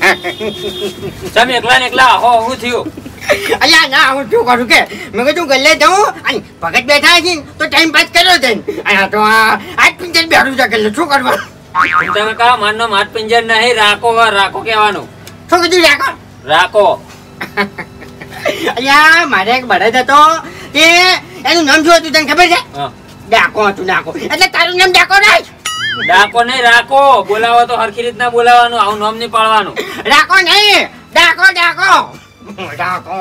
તમે એકલા હો હું થયું અલ્યા ના હું શું કરું કે મેં કીધું ગલ્લે જાઉં અને ભગત બેઠા છે તો ટાઈમ પાસ કર્યો છે આ તો આજ પિંજર બેઠું છે ગલ્લે શું કરવા તમે કહો માનનો માટ પિંજર નહીં રાખો કહેવાનું શું કીધું રાખો અલ્યા મારે એક બળદ હતો તે એનું નામ શું હતું તને ખબર છે ડાકો હતું ડાકો એટલે તારું નામ ડાકો રાખ ડાકો નહીં રાખો બોલાવો તો હરખી રીતના બોલાવાનું આવું નામ નહીં પાડવાનું રાખો નહીં ડાકો ડાકો ડાકો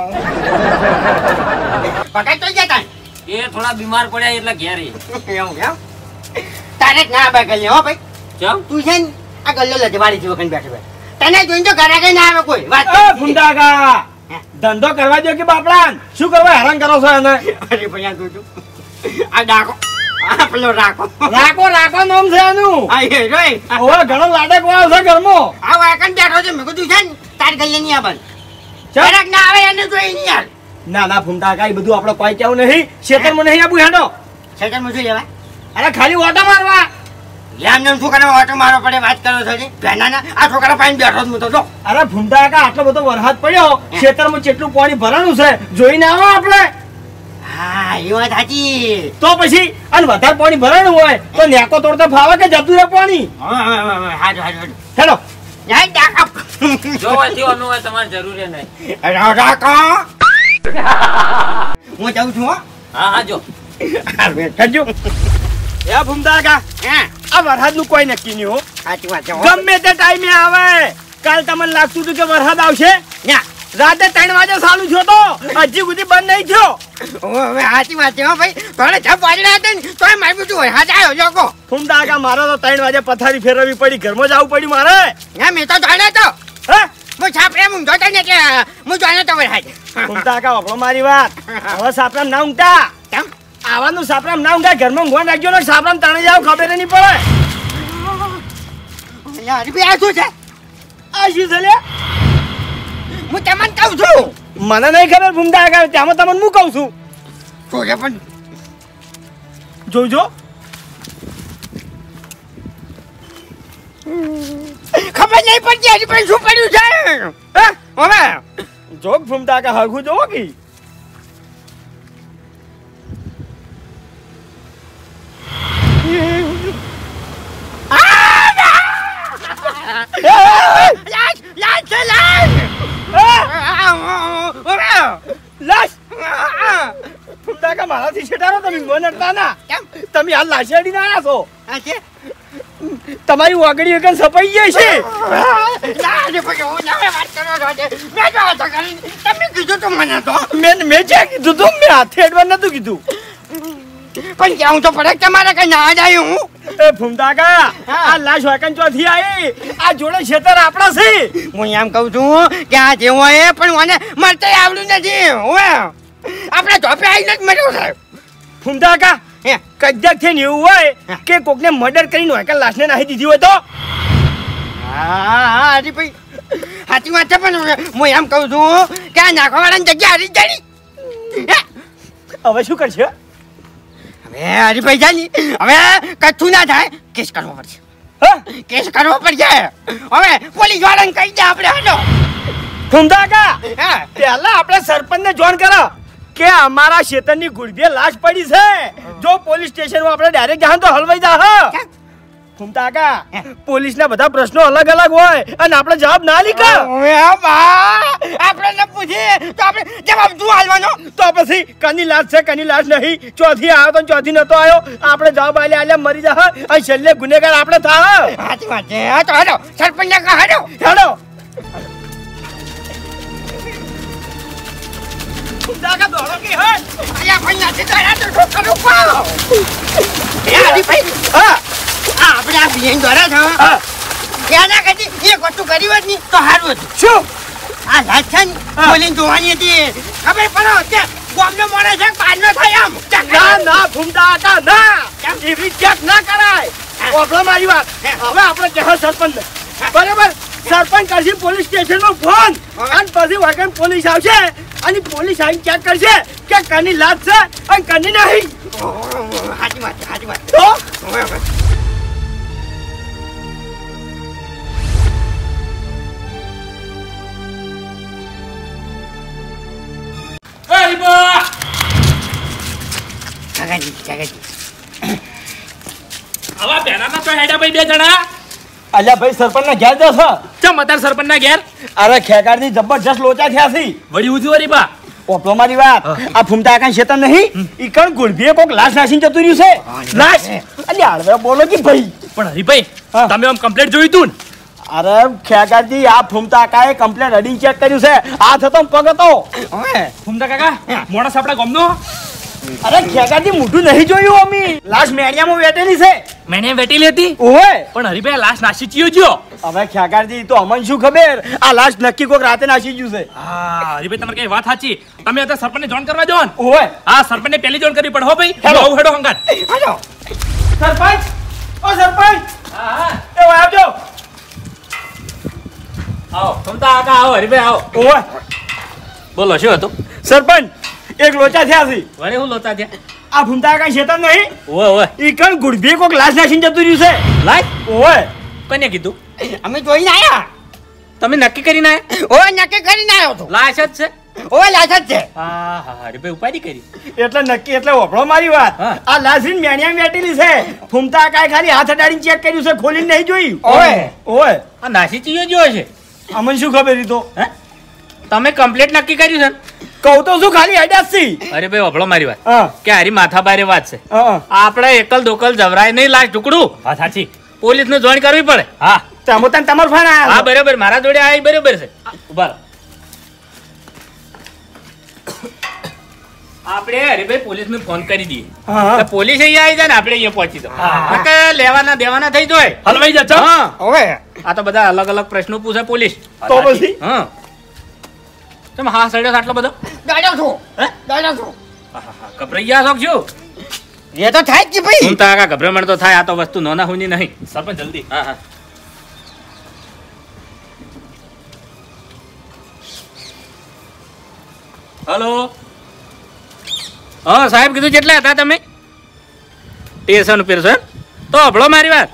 પકડ તો જતા એ થોડા બીમાર પડ્યા એટલે ઘેર એવું એમ તારે જ ના આવે ગલ્લે હો ભાઈ ચમ તું છે ને આ ગલ્લો લજવાડી જીવો કઈ બેઠો તને જોઈને તો ઘરે કઈ ના આવે કોઈ વાત ફુંડાકા ધંધો કરવા દો કે બાપડા શું કરવા હેરાન કરો છો એને અરે ભૈયા તું આ ડાકો આ પેલો રાખો નામ છે એનું આ એ રોય ઓય ઘણો લાડક વાળો છે ઘરમાં આ વાકન બેઠો છે મેં કીધું છે ને તાર ગલ્લે નહીં આવે જરાક ના આવે એને જોઈ નહીં યાર ના ફુંડાકા એ બધું આપણે કોઈ કેવું નહીં ખેતરમાં નહીં આવું હેડો સેકન્ડ માં શું લેવા અરે ખાલી ઓટો મારવા યાર ને શું કરવા ઓટો મારવા પડે વાત કરો છો ને ભેનાના આ છોકરા પાઈને બેઠો હું તો જો અરે ફુંડાકા આટલો બધો વરસાદ પડ્યો ખેતરમાં કેટલું પાણી ભરાણું છે જોઈને આવો આપણે હા એ વાત સાચી તો પછી અને વધારે પાણી ભરાણું હોય તો નેકો તોડતા ફાવે કે જતું રહે પાણી હાજો હેલો જાય ડાકા જો થયું હોય તમારે જરૂરી નહીં ડાકા હું જાઉં છું હા જો કરજો એ ફુંડાકા આ વરસાદનું કોઈ નક્કી નહીં હો સાચી વાત છે ગમે તે ટાઈમે આવે કાલ તમને લાગતું હતું કે વરસાદ આવશે ના રાતે 3 વાગે ચાલુ થયો તો હજી સુધી બંધ નહીં થયો હવે સાચી વાત છે હો ભાઈ થોડે છપ વાજડા હતા ને તોય મારી બધું હોય હાથ આવ્યો લોકો ફુંડાકા મારે તો 3 વાગે પથારી ફેરવવી પડી ઘરમાં જવું પડ્યું મારે ના મેં તો જાણે તો હે હું છાપરે હું જોતા ને કે હું જાણે તો વરસાદ ફુંડાકા વાપરો મારી વાત હવે સાપરામ ના ઊંઘતા કેમ આવાનું સાપરામ ના ઊંઘા ઘરમાં ઊંઘવા રાખજો ને સાપરામ તણે જાવ ખબર નહીં પડે યાર આ શું છે આ શું છે લે હું તમને કહું છું મને નહીં ખબર ફુંડાકા ત્યાં તમને હું કહું છું શું છે પણ જોજો ખબર નહીં પડતી હજી પણ શું પડ્યું છે હવે જોગ ફુંડાકા હરખું જોવો કે મારાથી છેટારો તમે નડતા ના તમે હાલ લાશેડી ના આવ્યા છો તમારી વાગડી વગર સપાઈ જાય છે તમે કીધું તો મને તો મેં જે કીધું તું મેં હાથે અડવા નતું કીધું પણ ક્યાં તો પડે તમારે કઈ ના જાય હું એ ફુંડાકા આ લાશ વાકન ચોથી આવી આ જોડે ખેતર આપણા છે હું એમ કહું છું કે આ જેવો એ પણ મને મળતે આવડું નથી હવે આપણે ધોપે આવીને જ મર્યો સાહેબ ફુંડાકા કદાચ થઈને એવું હોય કે કોકને મર્ડર કરીને વાકન લાશને નાખી દીધી હોય તો હા હરી ભાઈ સાચી વાત છે પણ હું એમ કહું છું કે આ નાખવાવાળાની જગ્યા હરી જડી હવે શું કરશે હવે હરીભાઈ જાની હવે કચ્છું ના થાય કેસ કરવો પડશે કેસ કરવો પડશે હવે પોલીસ વાળાને કહી દે આપણે હાલો ફુંડાકા પહેલા આપણે સરપંચને જોન કરો કે અમારા ખેતરની ગુડભે લાશ પડી છે જો પોલીસ સ્ટેશનમાં આપણે ડાયરેક્ટ જાણ તો હલવાઈ જા ફુંડાકા પોલીસના બધા પ્રશ્નો અલગ અલગ હોય અને આપણે જવાબ ના લીધો આપણે ન પૂછીએ તો આપણે જવાબ શું હાલવાનો તો પછી કની લાશ છે કની લાશ નહીં ચોથી આવ્યો તો ચોથી નતો આવ્યો આપણે જવાબ આલ્યા મરી જા અને છેલ્લે ગુનેગાર આપણે થા સાચી વાત છે તો હાલો સરપંચ ને કહો હેડો ફુંડાકા દોડો કે હે અલ્યા ભાઈ નથી દોડા તો ઠોકરું પાડો હરીભાઈ આપણે આ બિયન દોડા છો એના કદી એક વસ્તુ કરી હોત ની તો સારું હતું શું આ લાશ છે ને બોલીને જોવાની હતી ખબર પડો કે બોમ્બનો મોડે છે પાડનો થાય આમ ના ફુંડાકા ના એવી ચેક ના કરાય પ્રોબ્લેમ આવી વાત હવે આપણે કહો સરપંચ બરાબર સરપંચ કરશે પોલીસ સ્ટેશનનો ફોન અને પછી વાગન પોલીસ આવશે અને પોલીસ આવીને ચેક કરશે કે કની લાશ છે અને કની નહીં સાચી વાત તો આવા બેનાના તો હેડા ભાઈ બે જણા અલ્યા ભાઈ સરપંચ ના ઘેર જશો ચમ અતાર સરપંચ ના ઘેર અરે ખેગાડની જબરજસ્ત લોચા થયા છે વળી ઉધી વળી બા ઓપલો મારી વાત આ ફૂમતા કાંઈ શેતર નહીં ઈ કણ ગુલભીએ કોક લાશ નાસીને જતું રહ્યું છે લાશ અલ્યા હળવે બોલો કે ભાઈ પણ હરીભાઈ હા. તમે આમ કમ્પ્લેટ જોયું તું ને અરે ખેગાડજી આ ફૂમતા કાએ કમ્પ્લેટ અડી ચેક કર્યું છે હાથ હતો ને પગ હતો ફૂમતા કાકા મોણસ આપણા ગામનો અરે ખેગાડજી મોઢું નહીં જોયું અમે લાશ મેણિયામાં વેટેલી છે મેને વેટેલી હતી ઓય પણ હરીભાઈ લાશ નાસી ચિયો જ્યો હવે ખેગાડજી તો અમને શું ખબર આ લાશ નક્કી કોક રાતે નાસી ગયું છે હા હરીભાઈ તમારી કઈ વાત સાચી તમે અત્યારે સરપંચને જોઈન કરવા જાઓ ને ઓય હા સરપંચને પહેલી જોઈન કરવી પડે હો ભાઈ હેલો. આવું હેડો હંગાત સરપંચ ઓ સરપંચ હા હા એ આવજો આવો ફૂમતા કાકા આવો હરીભાઈ આવો ઓય બોલો શું હતું સરપંચ એક લોચા થયા છે વરે હું લોતા છે આ ફૂમતા કાંઈ શેતર નહીં ઓય ઓય ઈ કણ ગુડભીએ કોક લાશ નાસીને જતું રહ્યું છે લાય ઓય કોને કીધું અમે જોઈને આયા તમે નક્કી કરીને આયા ઓય નક્કી કરીને આવ્યો તો લાશ જ છે ઓય લાશ જ છે હા હા હરીભાઈ ઉપાડી કરી એટલે નક્કી એટલે વફળો મારી વાત હા. આ લાસીન મેણિયા વેટેલી છે ફૂમતા કાંઈ ખાલી હાથ અડાડીને ચેક કર્યું છે ખોલીને નહીં જોયું ઓય. ઓય આ નાસી ચિયો જ્યો છે અમને શું ખબર ઈ તો હે તમે કમ્પ્લીટ નક્કી કર્યું છે કહું તો શું ખાલી અડ્યા જ છે અરે ભાઈ વભળો મારી વાત હા કે હારી માથા બારે વાત છે હા આપણે એકલ દોકલ જવરાય નહીં લાશ ટુકડું હા સાચી પોલીસ ને જોઈન કરવી પડે હા તમે તને તમારો ફોન હા આયા બરાબર મારા જોડે આ બરાબર છે ઉભા રહો. આપણે અરે ભાઈ પોલીસ ને ફોન કરી દઈએ હા એટલે પોલીસ અહીંયા આવી જાય ને આપણે અહીંયા પહોંચી દો નકર લેવાના દેવાના થઈ જાય હલવાઈ જશે હા ઓય આ તો બધા અલગ અલગ પ્રશ્નો પૂછે પોલીસ તો પછી હા તમે હા સડ્યો છે આટલો બધો દાડો છો હે દાડો છો ગભરાઈ ગયા છો કે શું એ તો થાય જ કે ભાઈ હું તો આગા ગભરામણ તો થાય આ તો વસ્તુ નોના હુની નહીં સરપંચ જલ્દી હા હા હલો હા સાહેબ કીધું કેટલા હતા તમે સ્ટેશન ઉપર છો એમ? તો હભળો મારી વાત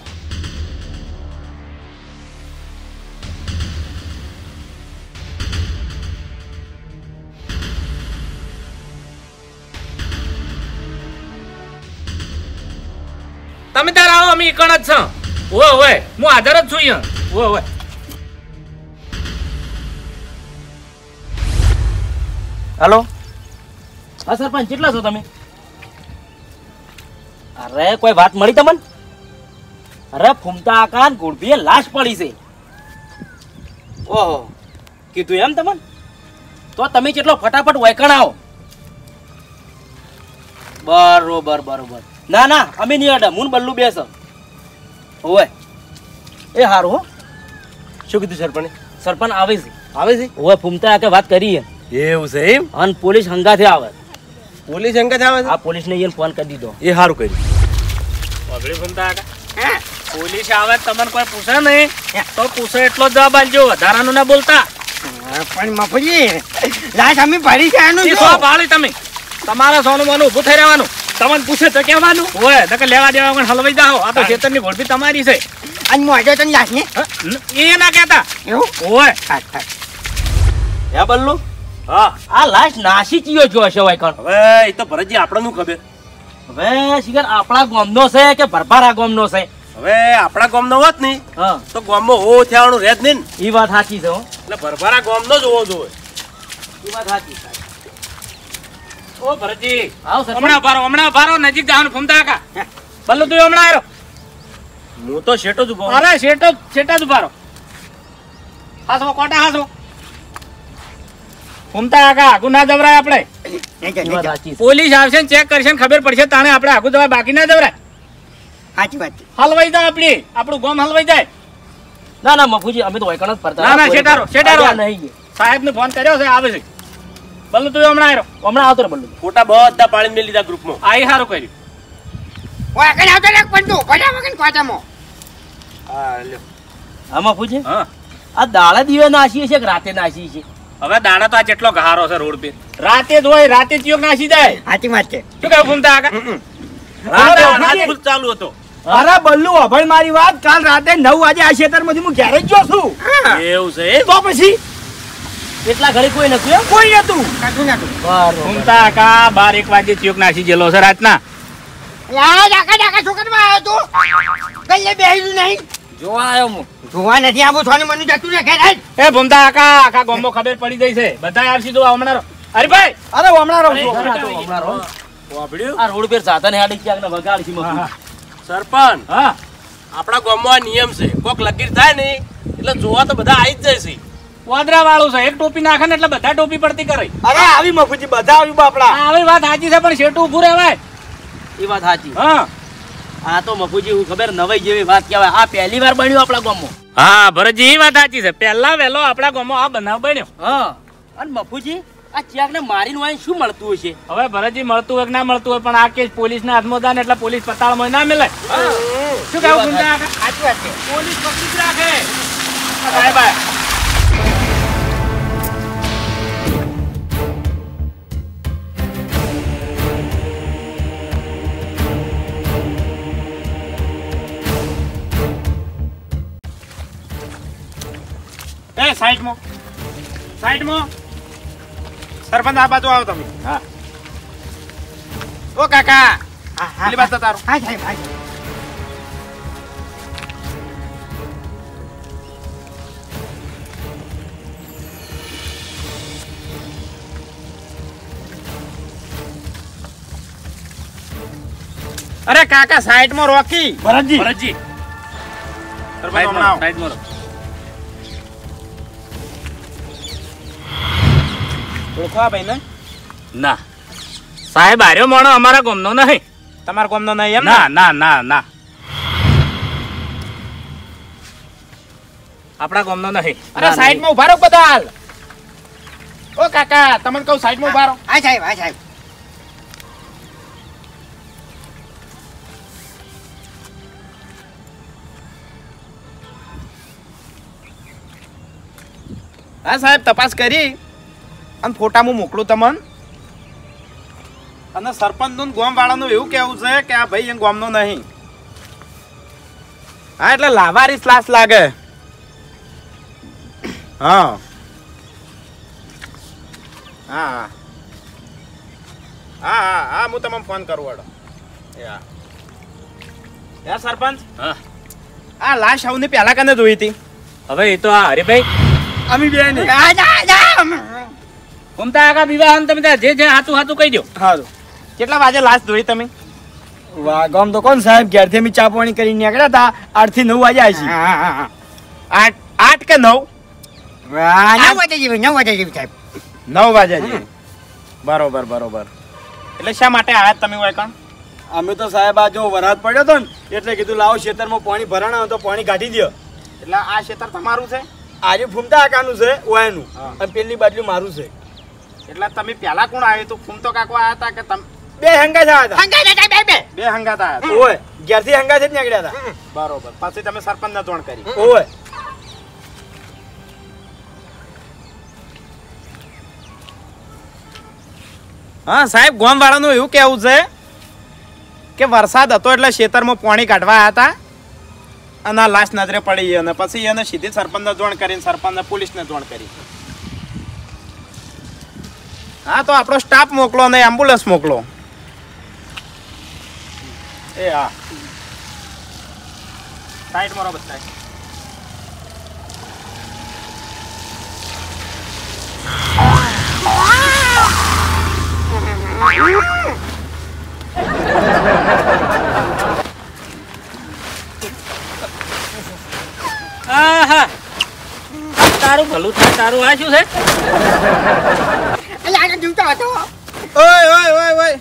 તમે તાર આવો અમે એકણ જ છો ઓય હું હાજર જ છું અહીંયા ઓય હેલો હા સરપંચ કેટલા છો તમે અરે કોઈ વાત મળી તમને અરે ફૂમતા આકાન ગુડભીએ લાશ પડી છે ઓહો કીધું એમ તમને તો તમે કેટલો ફટાફટ વૈકણ આવો બરોબર બરોબર ના ના અમે નહીં અડે મુન બલ્લુ બેસ ઓય એ હારું હો શું કીધું સરપંચ સરપંચ આવે છે આવે છે ઓય ફૂમતા આકે વાત કરી એવું છે એમ અને પોલીસ હંગાથે આવે પોલીસ અંગત આવે આ પોલીસને એને ફોન કરી દીધો એ સારું કર્યું પગડી ફૂમતા આગા પોલીસ આવે તમને કોઈ પૂછે નહીં તો પૂછે એટલો જ જવાબ આલજો વધારાનું ના બોલતા પણ મફુજી લાશ અમે ભરી છે આનું એ જો. સો ભાળી તમે તમારા સોનું મોનું ઊભું થઈ રહેવાનું તમને પૂછે તો કહેવાનું ઓય નકર લેવા દેવા વગર હલવાઈ જાઓ આ તો ખેતરની ઘોડપી તમારી છે અને મોઢો તને લાશ ને એ ના કહેતા એવું ઓય હે બલ્લુ હા આ લાશ નાસી ચિયો જો હશે વૈકણ હવે એ તો ભરતજી આપણને ખબર હવે શિખર આપણા ગામનો છે કે ભરભારા ગામનો છે હવે આપણા ગામનો હોત નહીં હા તો ગામમાં હો થયાનું રહે જ નહીં ને. એ વાત સાચી છે હો એટલે ભરભરા ગામનો જ હોવો જોઈએ એ વાત સાચી ઓ ભરતજી આવ સરપંચ હમણાં ભારો નજીક જવાનું ફૂમતા કાકા બલ્લુ તું હમણાં આવ્યો હું તો શેઠો જ ઉભો અરે શેટા જ ભારો હાસો કોટા હાસો ફૂમતા કાકા આગુ ના જવરાય આપણે એ વાત સાચી છે પોલીસ આવશે ને ચેક કરશે ને ખબર પડશે તાણે આપણે આગુ જવાય બાકી ના જવરાય સાચી વાત છે હલવાઈ જાય આપણી આપણું ગામ હલવાઈ જાય ના ના મફુજી અમે તો વૈકણ જ ફરતા ના, ના, કોઈ શેઠારો, શેઠારો. આઈડિયા નહીં સાહેબ ને ફોન કર્યો છે આવે છે બલ્લુ તું હમણાં આવ્યો હમણાં આવતો રે બલ્લુ ફોટા બધા પાડીને મેં લીધા ગ્રુપમાં આઈ સારું કર્યું ઓય કઈ આવતો લાગ પણ તું ભલા વગર કોટામાં હા લ્યો હા મફુજી હા આ દાડા દીવે નાસી છે કે રાતે નાસી છે હવે દાડા તો આ જેટલો ગહારો છે રોડ પે રાતે જ હોય રાતે ચિયોક નાસી જાય સાચી વાત છે શું કહ્યું ફૂમતા કાકા રાત ફૂલ ચાલુ હતો અરે બલ્લુ અભળ મારી વાત કાલ રાતે 9 વાગે આ ખેતરમાંથી હું ઘરે જ ગયો છું એવું છે તો પછી એટલા ઘડી કોઈ નતું એમ કોઈ નતું કાઢું નાખું બરોબર ફૂમતા કાકા 12-1 વાગે ચિયોક નાસી ગયેલો છે રાતના યા ડાકા છોકરમાં આવ્યો તું કઈ બેહ્યું નહીં જોવા આવ્યો હું. જોવા નથી આવું થોને મને જતું ને ઘેર જ. એ ભૂમતા આખા ગામમાં ખબર પડી ગઈ છે. બધા આવશે તો હમણાં. હરીભાઈ અરે હમણાં રહું છું આ રોડ પર સાધન હેડી ક્યાંક ને વગાડ છે મફુજી. સરપંચ હા આપણા ગામમાં આ નિયમ છે કોક લગીર થાય ને એટલે જોવા તો બધા આવી જ જાય છે. વાદરા વાળું છે. એક ટોપી નાખે ને એટલે બધા ટોપી પડતી કરે. અરે આવી મફુજી બધા આવી બાપડા આ આવી વાત સાચી છે પણ શેઠું ઊભું રહેવાય. એ વાત સાચી. હા આ તો મફુજી હું ખબર નવાઈ જેવી વાત કહેવાય. આ પહેલી વાર બન્યું આપણા ગામમાં. હા ભરતજી એ વાત સાચી છે. પહેલા વહેલો આપણા ગામમાં આ બનાવ બન્યો. હા અને મફુજી આ ચિયાક ને મારીને વાય શું મળતું હશે? હવે ભરતજી મળતું હોય કે ના મળતું હોય પણ આ કેસ પોલીસના હાથમાં જાય ને એટલે પોલીસ પતાળમાં ના મિલે. શું કહેવું ભૂમતા કાકા? સાચી વાત છે. પોલીસ પકડી જ રાખે. સાહેબ આ. એ સાઈડમાં સરપંચ આ બાજુ આવો તમે. હા ઓ કાકા હા પેલી બાજુ તારું. હા સાહેબ હા સાહેબ. અરે કાકા સાઈડમાં રોકી ભરતજી સરપંચ હમણાં આવો. સાઈડમાં રહો. ઓળખવા ભાઈ ને ના સાહેબ આર્યો મોણો અમારા ગામનો નહીં. તમારા ગામનો નહીં એમ ને? ના ના ના ના આપણા ગામનો નહીં. અરે સાઈડમાં ઉભા રહો બધા હાલ. ઓ કાકા તમને કહું સાઈડમાં ઉભા રહો. હા સાહેબ હા સાહેબ. હા સાહેબ તપાસ કરી અને ફોટા હું મોકલું તમને. અને સરપંચનું ગામ વાળાનું એવું કહેવું છે કે આ ભાઈ એ ગામનો નહીં. હા એટલે લાવારીસ લાશ લાગે. હા હા હા હા હા હા હું તમને ફોન કરું હેડો. યા સરપંચ હા. આ લાશ આવની પહેલા કને જોઈ હતી? હવે એ તો આ હરીભાઈ અમે બે નહીં. ઘૂમતા આગા વિવાહ તમે ત્યાં જે હાથું હાથું કહી દો. સારું કેટલા વાગે લાશ જોઈ તમે? ગામ તો કોણ સાહેબ ઘેરથી અમે ચા પાણી કરીને નીકળ્યા હતા 8 થી 9 વાગે આવી આઠ કે 9? 9 વાગે જેવી 9 વાગે જેવી સાહેબ. 9 વાગે છે. બરોબર બરોબર. એટલે શા માટે આયા તમે હોય કાં? અમે તો સાહેબ આ જો વરસાદ પડ્યો હતો ને એટલે કીધું લાવો ખેતરમાં પાણી ભરાણા તો પાણી કાઢી દો. એટલે આ ખેતર તમારું છે? આજે ફૂમતા આકાનું છે ઓયાનું અને પેલી બાજુ મારું છે. એટલે તમે પહેલા કોણ આવ્યું તું? ફૂમતો કાકો આયા હતા કે તમે બે હંગા થયા હતા. હંગાઈ જાય સાહેબ બે. બે હંગાત આયા હતા? ઓય ઘેરથી હંગા છે જ નીકળ્યા હતા. બરોબર. પછી તમે સરપંચને જાણ કરી? ઓય હા સાહેબ ગામ વાળાનું એવું કેવું છે કે વરસાદ હતો એટલે ખેતરમાં પાણી કાઢવા આવ્યા હતા અને આ લાશ નજરે પડી અને પછી એને સીધી સરપંચને જાણ કરીને સરપંચને પોલીસને જાણ કરી. હા તો આપણો સ્ટાફ મોકલો અને એમ્બ્યુલન્સ મોકલો. એ હા સાઈડ મારો બધા. આહા તારું ભલું થાય. તારું આ શું છે? એટલે આગળ જીવતો હતો. ઓય ઓય ઓય ઓય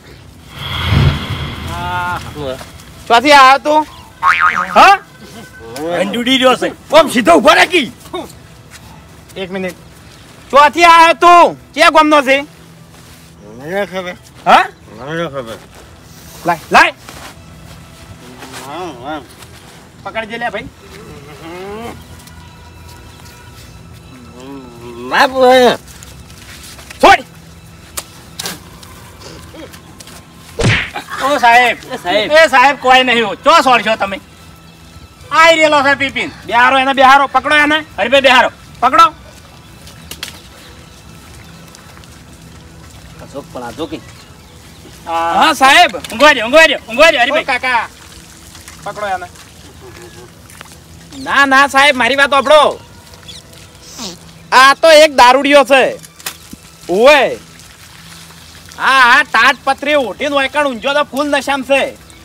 ચોથી આવ્યો તું? હા અંડુડી રહ્યો છે. ઓમ સીધો ઉભો રાખી. એક મિનિટ. ચોથી આવ્યો તું? ક્યાં ગામનો છે? મને ખબર હા મને ખબર. લાય લાય પકડજે લે ભાઈ. છોડ. ઓ સાહેબ એ સાહેબ કોઈ નહીં. ચો સોડશો તમે? આઈ રેલો છે પીપીન. બિહારો એને બિહારો. પકડો એને. હરીભાઈ બેહારો. પકડો. અશોક પણ આ જો કે હા સાહેબ ઊંઘવા દો હરીભાઈ કાકા પકડો એને ના સાહેબ મારી વાત સાંભળો આ તો એક દારૂડિયો છે ઓએ હા ટાટ પત્રી ઉઠીને વાયકણ ઊંઝો તો ફૂલ નશામ છે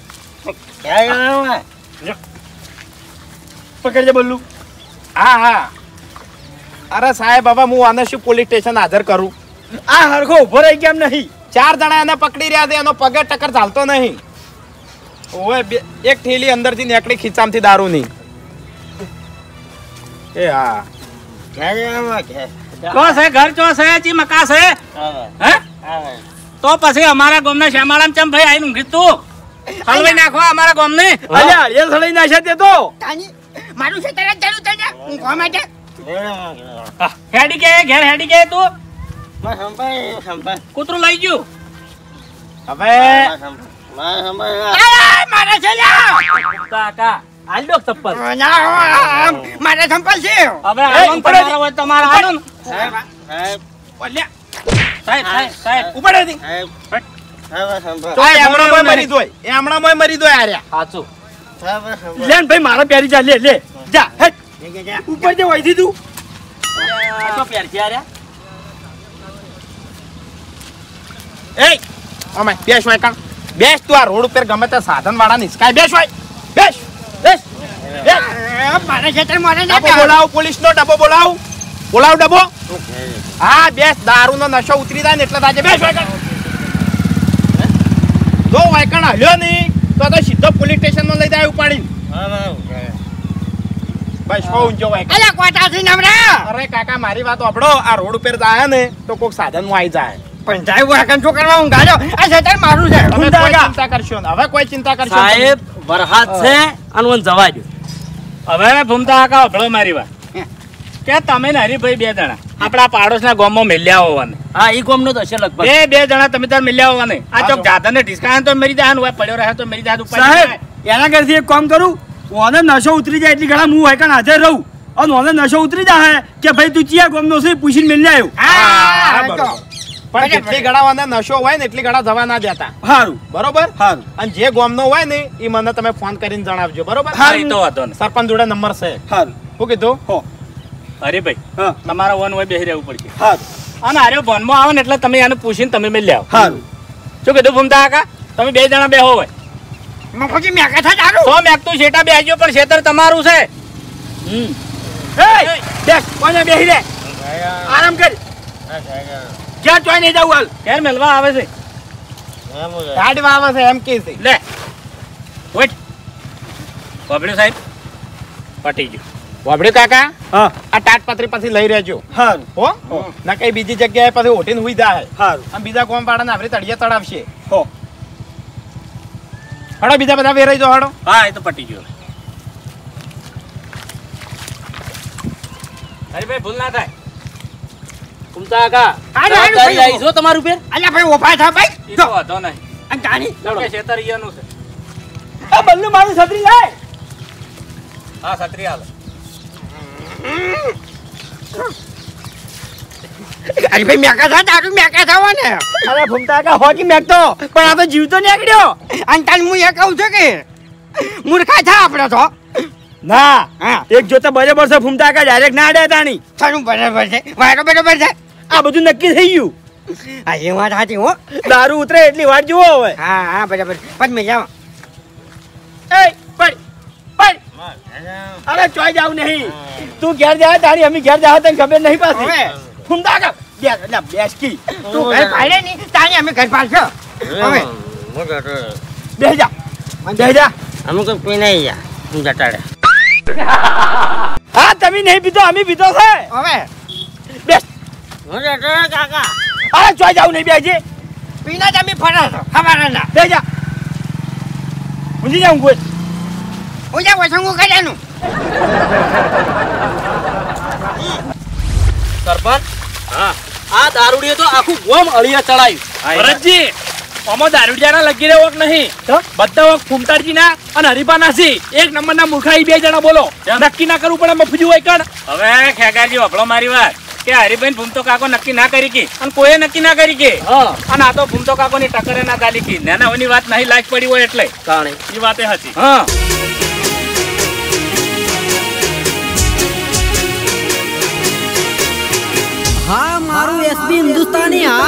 પકડજે બોલું. હા અરે સાહેબ હવે હું આને શું પોલીસ સ્ટેશન હાજર કરું આ હરખો ઉભો રહી કેમ નહીં? 4 જણા એને પકડી રહ્યા છે એનો પગે ટક્કર ચાલતો નહીં ઓએ એક થેલી અંદરથી નીકળી ખીચામથી દારૂની એ હા કો છે ઘર ચો છે જી મકા છે હે તો પછી અમારા ગામના શ્યામાળામ ચમ ભાઈ આઈને ઊંઘી તું હલવાઈ નાખો અમારા ગામને અલ્યા હળિયા સળાઈ નાખ્યા તે તો. તાની મારું છે તરત ચાલુ થઈ જા ઊંઘવા માટે. હેડી કે ઘેર હેડી કે તું કૂતરું લઈ ગયું હવે મારા છે લ્યા. કાકા આલ દો ચપ્પલ મારા સંપલ છે. હવે આનંદ તમારા હોય તમારા આનંદ સાહેબ ઉપડે થી તો એમણામાં મરી દોય આર્યા સાચું લે ને ભાઈ મારા પ્યારી જા લે જા હેટ ઉપર જે વહીથી તું તો પ્યાર છે આર્યા એ અમે બેસ હોય કાં બેસ તું આ રોડ ઉપર ગમે તે સાધન વાળા નિસ્કાય બેસ હોય બેસ મારા ખેતર મોરે ડબ્બો બોલાવો પોલીસ નો ડબ્બો બોલાવો ડબ્બો હા બેસ દારૂ નો નશો ઉતરી જાય ને એટલે તાજે બેસ હોય કાં જો વાયકણ હલ્યો નહીં તો સીધો પોલીસ સ્ટેશન માં લઈ જાય ઉપાડીને બસ હો ઊંચો વાયકણ અલ્યા કોટાથી નમરા. અરે કાકા મારી વાત સાંભળો આ રોડ ઉપર જાય ને તો કોઈક સાધન માં આવી જાય પણ જાય વાકન શું કરવા ઊંઘા જો આ ખેતર મારું છે. હવે કોઈ ચિંતા કરશો ને હવે કોઈ ચિંતા કરશો નહીં. સાહેબ વરહાદ છે અને મને જવા દો હવે ભૂમતા કાકા ભળો મારી વાત કે તમે ને હરીભાઈ 2 જણા આપણા પાડોશના ગામમાં મિલ્યા હોવાને હા ઈ ગામનો તો હશે લગભગ બે જણા તમે તાર મિલ્યા હોવાને આ ચોક જાધને ઢીસકાયા તો મરી જાય હોય પડ્યો રહે તો મરી જાય ઉપર સાહેબ એના કરતી એક કામ કરું ઓને નશો ઉતરી જાય એટલી ઘણા હું વાયકણ હાજર રહું અને ઓને નશો ઉતરી જાય કે ભાઈ તું ચિયા ગામનો છે પૂછીને મિલ આવ્યો. હા, બરોબર. પણ જેટલી ગળાવાના નશો હોય ને એટલી ગળા જવા ના દેતા સારું બરોબર સારું અને જે ગામનો હોય ને એ મને તમે ફોન કરીને જણાવજો બરોબર હા ઈ તો વાંધો નહીં સરપંચ જોડે નંબર છે સારું શું કીધું હો હરીભાઈ હા તમારા વન હોય બેહી રહેવું પડશે સારું અને આર્યો ભવનમાં આવે ને એટલે તમે આને પૂછીને તમે મિલ આવો સારું શું કીધું ભૂમતા કાકા તમે 2 જણા બેહો હોય મફુજી મેકા થા દારૂ. તો મેકતું શેટા બેહજો પણ શેતર તમારું છે બેસ કોને બેહી રે આરામ કર ક્યાં ચોઈ નહીં જાવ હાલ ઘેર મેલવા આવે છે ગાડીમાં આવે છે એમ કે છે લે વેટ બાબડ્યો સાહેબ પટી ગયું વાબડ્યું કાકા હા આ તાટપત્રી પછી લઈ રહેજો સારું હો ના કઈ બીજી જગ્યાએ પછી ઉઠીને હુઈ જાય સારું અને બીજા કોમ પાડાને આપણે તળિયે તળાવશે હો હડો બીજા બધા વેરાઈ જો હડો હા એ તો પટી ગયો હરીભાઈ ભૂલ ના થાય ભૂમતા કાકા હારું, હારું, જવાબદારી ભાઈ. આવી છો તમારું ઉપર અલ્યા ભાઈ ઉભા થા ભાઈ. એ તો વાંધો નહીં અને તાની કે શેતર ઈયાનું છે આ બલ્લુ મારું છત્રી લાય હા છત્રી હાલ અરે ભાઈ મેકા થા દારૂ મેકા થવા ને. અરે ભૂમતા કા હોકી મેકતો પણ આ તો જીવતો નીકળ્યો અને તાન હું એ કહું છું કે મૂર્ખા થા આપણે તો. ના હા એક જોતા બરાબર છે ભૂમતા કા ડાયરેક્ટ ના આડે તાણી તારું બરાબર છે વાયરો બરાબર છે. આ બધું નક્કી થઈ ગયું હા એ વાત સાચી હો. દારૂ ઉતરે એટલી વાર જુઓ હવે હા હા બરાબર પણ મેં જાવ એ પડ અરે ચોઈ જાવ નહીં તું ઘેર જાય તારી અમે ઘેર જાય તને ખબર નહીં પાછી હવે ભૂમતા કા બેસકી તું ઘર પાડે ની તાની અમે ઘર પાડશો હવે બેહ જા અમે કોઈ પી નહીં યા હું જટાડે હા તમે નહીં પીતો અમે પીતો છે હવે બેસ હું જટાડે કાકા અરે ચોઈ જાવ નહીં બેજે પીના તમે ફરા છો ખબર ના બેહ જા ઊંધી જાઉં કોઈ હું જા વસંગું કર્યાનું સરપંચ હા આ દારૂડીએ તો આખું ગોમ અળિયા ચડાયું ભરતજી આમાં દારૂડિયાના લગી રહ્યો નહીં બધા ફૂમતારજીના અને હરીફાના છે એક નંબરના મૂર્ખા 2 જણા બોલો નક્કી ના કરવું પડે મફજુ હોય કણ હવે ખેગારજી વફળો મારી વાત કે હરિભાઈ ભૂમતો કાકો નક્કી ના કરી કે અને કોઈએ નક્કી ના કરી કે હા અને આ તો ભૂમતો કાકો ની ટક્કરે ના ચાલી કે નાના ની વાત નહીં લાગ પડી હોય એટલે કાણે એ વાતે સાચી. હા હા મારું એસબી હિન્દુસ્તાની હા